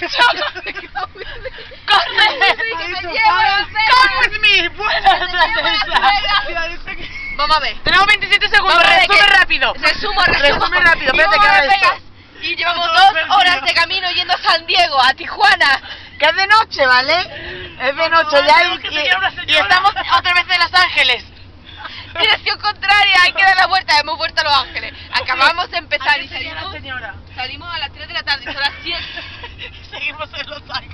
dicho. ¡Corre! ¡Come with me! ¡Buena estrategia! Vamos a ver. Tenemos 27 segundos, resume rápido. Resume rápido, espérate que haga esto. Y llevamos 2 horas de camino yendo a San Diego, a Tijuana. Que es de noche, ¿vale? Es de noche ya y estamos otra vez en Los Ángeles. Dirección contraria, hay que dar la vuelta, hemos vuelto a Los Ángeles. Acabamos de empezar y salimos a las 3 de la tarde, son las 7. Seguimos en Los Ángeles.